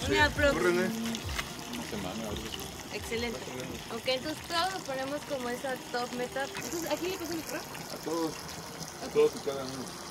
Una próxima. Una semana, algo así. Excelente. Ok, entonces todos nos ponemos como esa top meta. Entonces, ¿aquí le pusimos pro? A todos y cada uno.